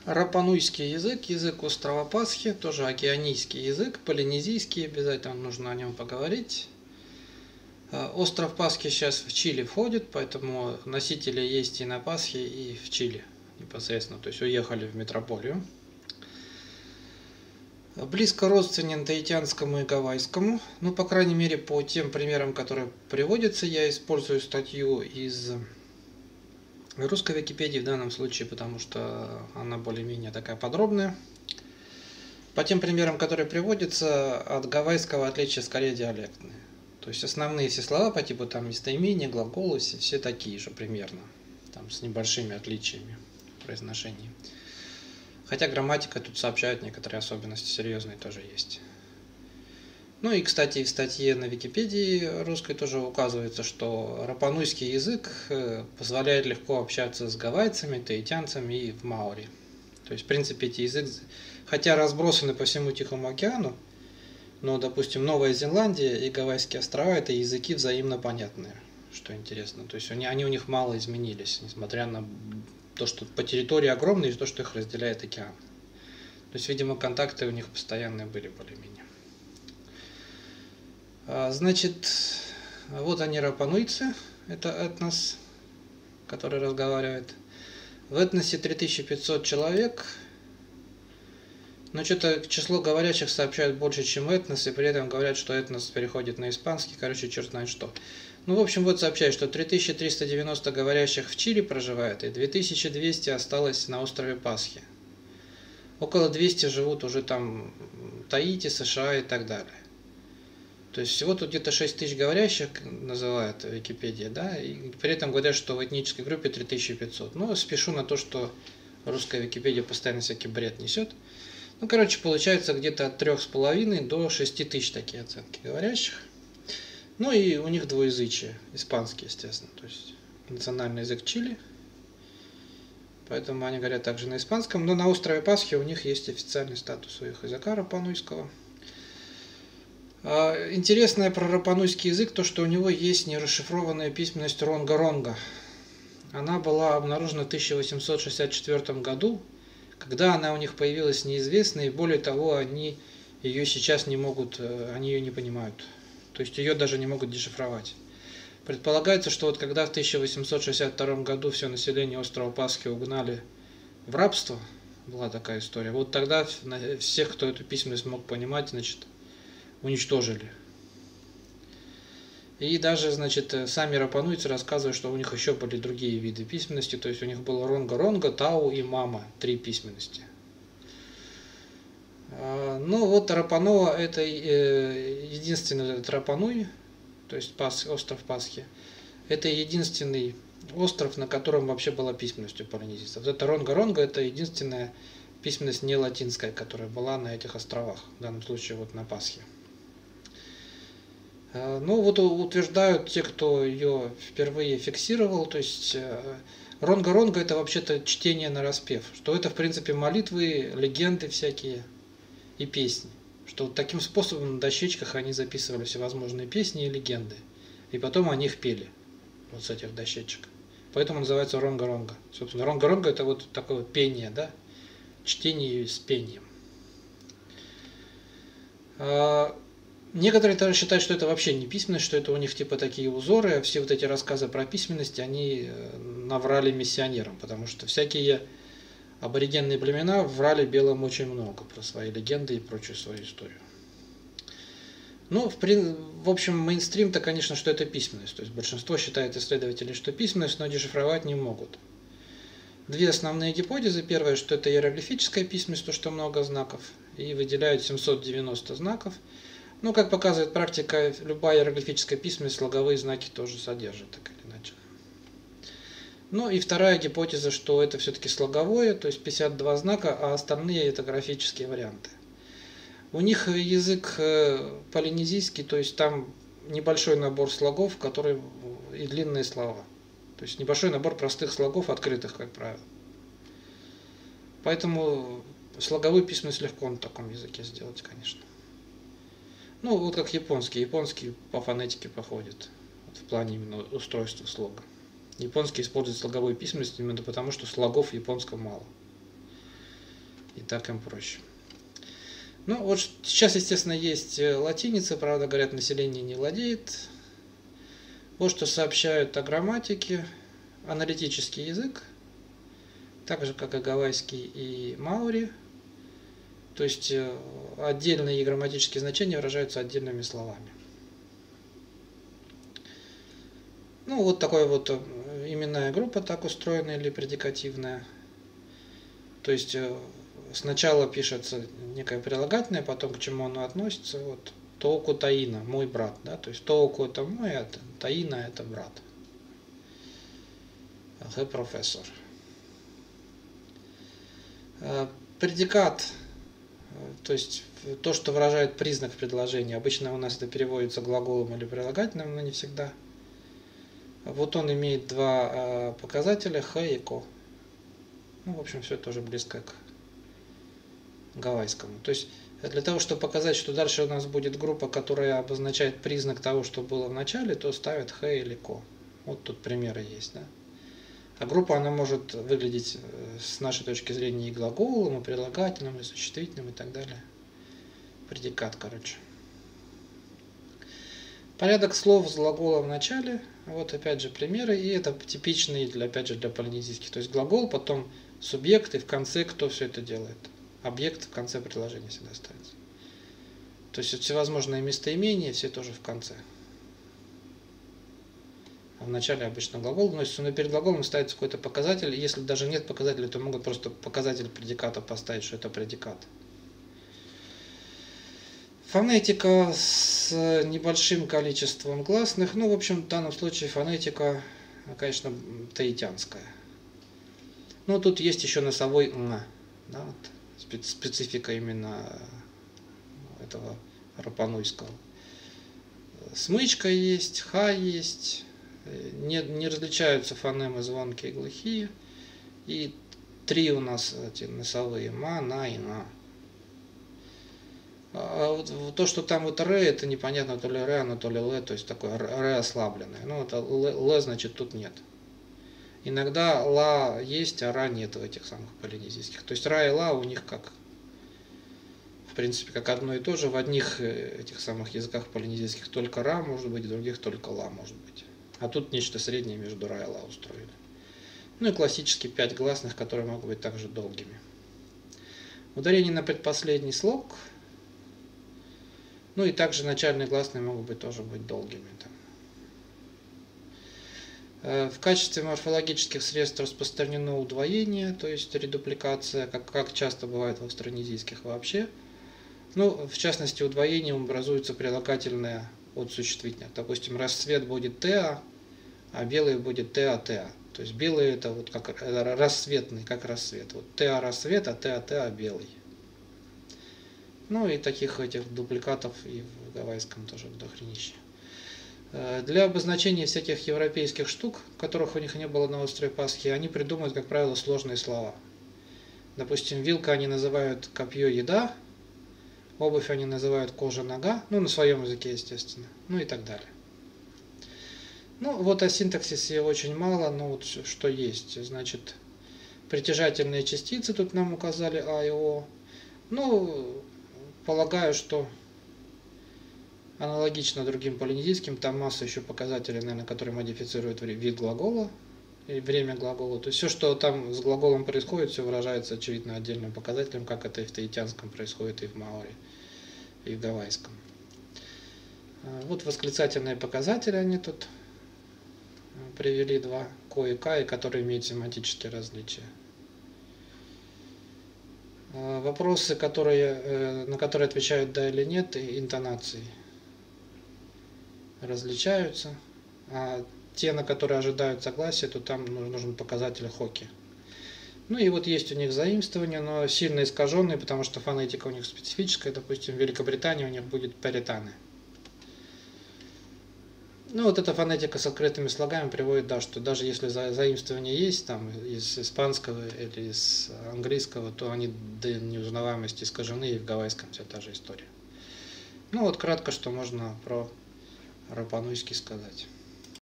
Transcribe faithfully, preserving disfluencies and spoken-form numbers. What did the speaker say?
Рапануйский язык, язык острова Пасхи, тоже океанийский язык, полинезийский, обязательно нужно о нем поговорить. Остров Пасхи сейчас в Чили входит, поэтому носители есть и на Пасхе, и в Чили непосредственно, то есть уехали в метрополию. Близко родственен таитянскому и гавайскому, ну, по крайней мере, по тем примерам, которые приводятся, я использую статью из русской Википедии в данном случае, потому что она более-менее такая подробная. По тем примерам, которые приводятся, от гавайского отличия скорее диалектные. То есть основные все слова по типу там местоимения, глаголы, все такие же примерно, там с небольшими отличиями в произношении. Хотя грамматика тут сообщает некоторые особенности серьезные тоже есть. Ну и, кстати, в статье на Википедии русской тоже указывается, что рапануйский язык позволяет легко общаться с гавайцами, таитянцами и в маори. То есть, в принципе, эти языки, хотя разбросаны по всему Тихому океану, но, допустим, Новая Зеландия и Гавайские острова – это языки взаимно понятные, что интересно. То есть они, они у них мало изменились, несмотря на то, что по территории огромные, и то, что их разделяет океан. То есть, видимо, контакты у них постоянные были более-менее. Значит, вот они рапануйцы, это этнос, который разговаривает. В этносе три тысячи пятьсот человек, но что-то число говорящих сообщают больше, чем этнос, и при этом говорят, что этнос переходит на испанский, короче, черт знает что. Ну, в общем, вот сообщают, что три тысячи триста девяносто говорящих в Чили проживает, и две тысячи двести осталось на острове Пасхи. Около двухсот живут уже там Таити, США и так далее. То есть всего тут где-то шесть тысяч говорящих называют Википедия, да, и при этом говорят, что в этнической группе три тысячи пятьсот. Ну, спешу на то, что русская Википедия постоянно всякий бред несет. Ну, короче, получается где-то от трёх с половиной до шести тысяч такие оценки говорящих. Ну и у них двуязычие, испанский, естественно, то есть национальный язык Чили. Поэтому они говорят также на испанском, но на острове Пасхи у них есть официальный статус у их языка рапануйского. Интересное про рапануйский язык то, что у него есть нерасшифрованная письменность ронга-ронга. Она была обнаружена в тысяча восемьсот шестьдесят четвёртом году, когда она у них появилась неизвестно, и более того, они ее сейчас не могут, они ее не понимают. То есть ее даже не могут дешифровать. Предполагается, что вот когда в тысяча восемьсот шестьдесят втором году все население острова Пасхи угнали в рабство, была такая история, вот тогда всех, кто эту письменность мог понимать, значит, уничтожили. И даже, значит, сами рапануйцы рассказывают, что у них еще были другие виды письменности, то есть у них было ронга-ронга, тау и мама, три письменности. Ну вот Рапануа – это единственный Рапануй, то есть остров Пасхи. Это единственный остров, на котором вообще была письменность у полинезийцев. Вот это ронга-ронга – это единственная письменность не латинская, которая была на этих островах, в данном случае вот на Пасхе. Ну вот утверждают те, кто ее впервые фиксировал, то есть ронга-ронга – это вообще-то чтение нараспев, что это в принципе молитвы, легенды всякие и песни, что вот таким способом на дощечках они записывали всевозможные песни и легенды, и потом они их пели вот с этих дощечек. Поэтому называется ронга-ронга. Собственно, ронга-ронга – это вот такое вот пение, да, чтение с пением. Некоторые также считают, что это вообще не письменность, что это у них типа такие узоры, а все вот эти рассказы про письменность, они наврали миссионерам, потому что всякие аборигенные племена врали белым очень много про свои легенды и прочую свою историю. Ну, в, в общем, мейнстрим-то, конечно, что это письменность, то есть большинство считает исследователи, что письменность, но дешифровать не могут. Две основные гипотезы. Первая, что это иероглифическая письменность, то, что много знаков, и выделяют семьсот девяносто знаков. Ну, как показывает практика, любая иероглифическая письменность слоговые знаки тоже содержит, так или иначе. Ну и вторая гипотеза, что это все-таки слоговое, то есть пятьдесят два знака, а остальные это графические варианты. У них язык полинезийский, то есть там небольшой набор слогов, которые и длинные слова. То есть небольшой набор простых слогов, открытых, как правило. Поэтому слоговую письменность легко на таком языке сделать, конечно. Ну, вот как японский. Японский по фонетике походит, вот в плане именно устройства слога. Японский использует слоговую письменность именно потому, что слогов в японском мало. так им проще. Ну вот сейчас, естественно, есть латиница, правда, говорят, население не владеет. Вот что сообщают о грамматике. Аналитический язык, так же как и гавайский и маори. То есть отдельные грамматические значения выражаются отдельными словами. Ну вот такая вот именная группа так устроена или предикативная. То есть сначала пишется некое прилагательное, потом к чему оно относится. Вот Тооку Таина, мой брат, да, то есть Тооку это мой, а Таина это брат. The профессор. Предикат, то есть то, что выражает признак в предложении. Обычно у нас это переводится глаголом или прилагательным, но не всегда. Вот он имеет два показателя х и ко. Ну, в общем, все тоже близко к гавайскому. То есть для того, чтобы показать, что дальше у нас будет группа, которая обозначает признак того, что было в начале, то ставят х или ко. Вот тут примеры есть, да. А группа, она может выглядеть с нашей точки зрения и глаголом, и прилагательным, и существительным, и так далее. Предикат, короче. Порядок слов с глаголом в начале. Вот опять же примеры. И это типичные, для, опять же, для полинезийских. То есть глагол, потом субъект, и в конце кто все это делает. Объект в конце предложения всегда ставится. То есть всевозможные местоимения, все тоже в конце. А в начале обычно глагол вносится, но перед глаголом ставится какой-то показатель. Если даже нет показателя, то могут просто показатель предиката поставить, что это предикат. Фонетика с небольшим количеством гласных. Ну, в общем, в данном случае фонетика, конечно, таитянская. Ну, тут есть еще носовой н, да, вот, специфика именно этого рапануйского. Смычка есть, ха есть. Не, не различаются фонемы звонкие и глухие. И три у нас эти носовые: ма, на и на. А вот то, что там вот ре, это непонятно, то ли ре, оно, то ли ле, то есть такое ре ослабленное. Ну, это ле, значит, тут нет. Иногда ла есть, а ра нет в этих самых полинезийских. То есть ра и ла у них как, в принципе, как одно и то же. В одних этих самых языках полинезийских только ра может быть, в других только ла может быть. А тут нечто среднее между ра и ла устроили. Ну и классические пять гласных, которые могут быть также долгими. Ударение на предпоследний слог. Ну и также начальные гласные могут быть тоже быть долгими. В качестве морфологических средств распространено удвоение, то есть редупликация, как, как часто бывает в австронезийских вообще. Ну, в частности, удвоением образуется прилагательное от существительных. Допустим, рассвет будет теа, а белый будет теа-теа. То есть белый это вот как рассветный, как рассвет. Вот теа рассвет, а теа-теа белый. Ну и таких этих дубликатов и в гавайском тоже дохренище. Для обозначения всяких европейских штук, которых у них не было на острове Пасхи, они придумывают, как правило, сложные слова. Допустим, вилка они называют копье еда, обувь они называют кожа нога, ну на своем языке, естественно, ну и так далее. Ну вот о синтаксисе очень мало, но вот что есть. Значит, притяжательные частицы тут нам указали а и о. Ну, полагаю, что аналогично другим полинезийским, там масса еще показателей, наверное, которые модифицируют вид глагола и время глагола. То есть все, что там с глаголом происходит, все выражается, очевидно, отдельным показателем, как это и в таитянском происходит, и в маори, и в гавайском. Вот восклицательные показатели они тут привели два, ко и кай, которые имеют семантические различия. Вопросы, которые, на которые отвечают да или нет, и интонации различаются, а те, на которые ожидают согласия, то там нужен показатель хоки. Ну и вот есть у них заимствования, но сильно искаженные, потому что фонетика у них специфическая. Допустим, в Великобритании у них будет паританы. Ну вот эта фонетика с открытыми слогами приводит, да, что даже если заимствование есть там из испанского или из английского, то они до неузнаваемости искажены, и в гавайском вся та же история. Ну вот кратко, что можно про рапануйский сказать.